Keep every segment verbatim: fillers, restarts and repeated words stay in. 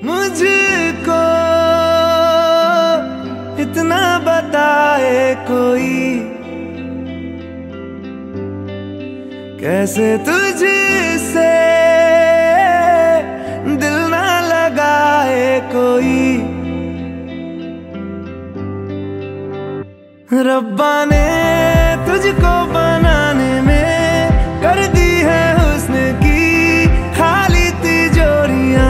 मुझको इतना बताए कोई, कैसे तुझसे दिल ना लगाए कोई। रब्बा ने तुझको बनाने में कर दी है हुस्न की खाली तिजोरियां,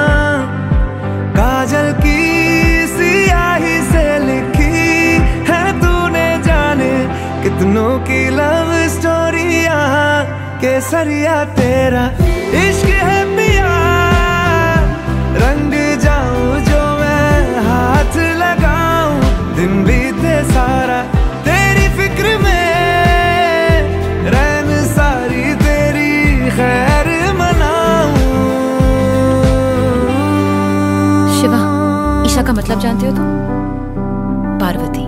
काजल की सियाही से लिखी है तूने जाने कितनों की लव स्टोरियां। केसरिया तेरा इश्क है पिया, रंग जाऊं जो मैं हाथ लगाऊं, दिन बीते सारा तेरी फिक्र में, रैन सारी तेरी खैर मनाऊं। शिवा, ईशा का मतलब जानते हो तुम? पार्वती।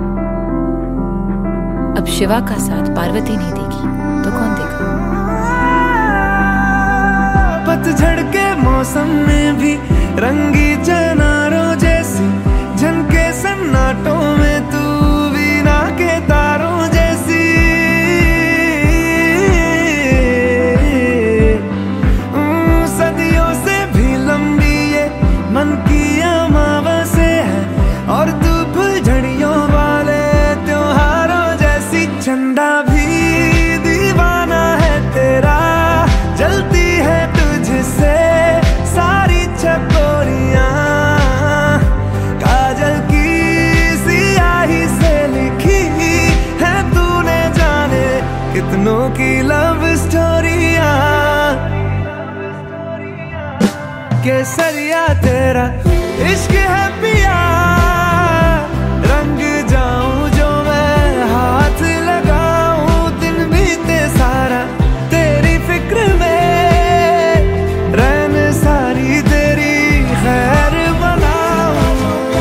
अब शिवा का साथ पार्वती नहीं देगी तो कौन देगा? पतझड़ के मौसम में भी रंगी चनारों जैसी झनके सन्नाटों में तू वीणा के तारों जैसी। सदियों से भी लंबी ये मन की अमावस्या है, और तू फुलझड़ियों वाले त्योहारों जैसी। चंदा भी दीवाना है तेरा, जलती है तुझसे सारी चकोरियां, काजल की सियाही से लिखी है तूने जाने कितनों की लव स्टोरियां। केसरिया तेरा इश्क है पिया, रंग जाऊं जो मैं हाथ लगाऊं, दिन बीते सारा तेरी फिक्र में, रैन सारी तेरी खैर बनाऊं।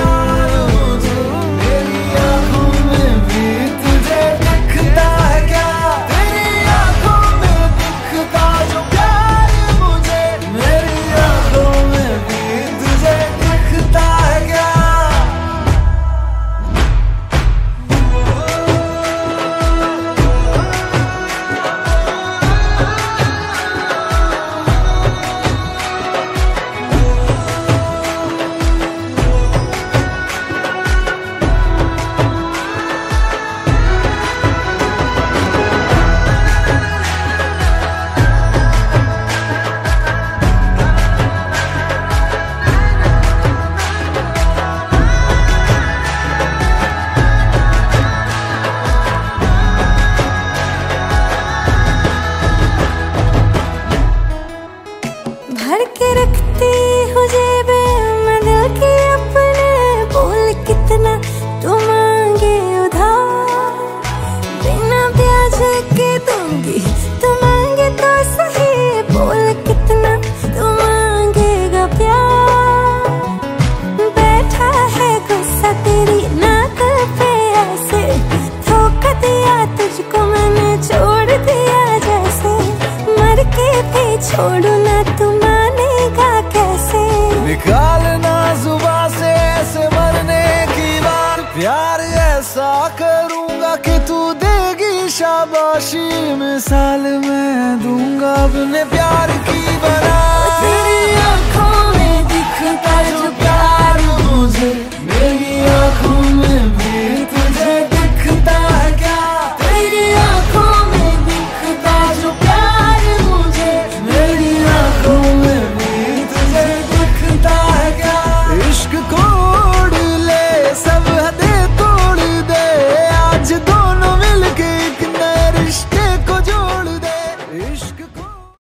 तेरी आंखों में भी तुझे दिखता है क्या, तेरी आंखों में दिखता जो प्यार मुझे, मेरी आंखों में भी तुझे दिखता है क्या। भर के रखती हूँ जेबे में दिल की अपने, बोल कितना तू मांगे उधार, बिना ब्याज के दूंगी तू मांगे तो सही, बोल कितना तू मांगेगा प्यार। बैठा है गुस्सा तेरी नाक पे ऐसे, धोखा दिया तुझको मैंने छोड़ दिया जैसे, मर के भी छोड़ू ना तू मानेगा कैसे। निकालना जुबान से ऐसे मरने की बात, प्यार ऐसा करूंगा कि तू देगी शाबाशी, मिसाल मैं दूंगा अपने प्यार की बना।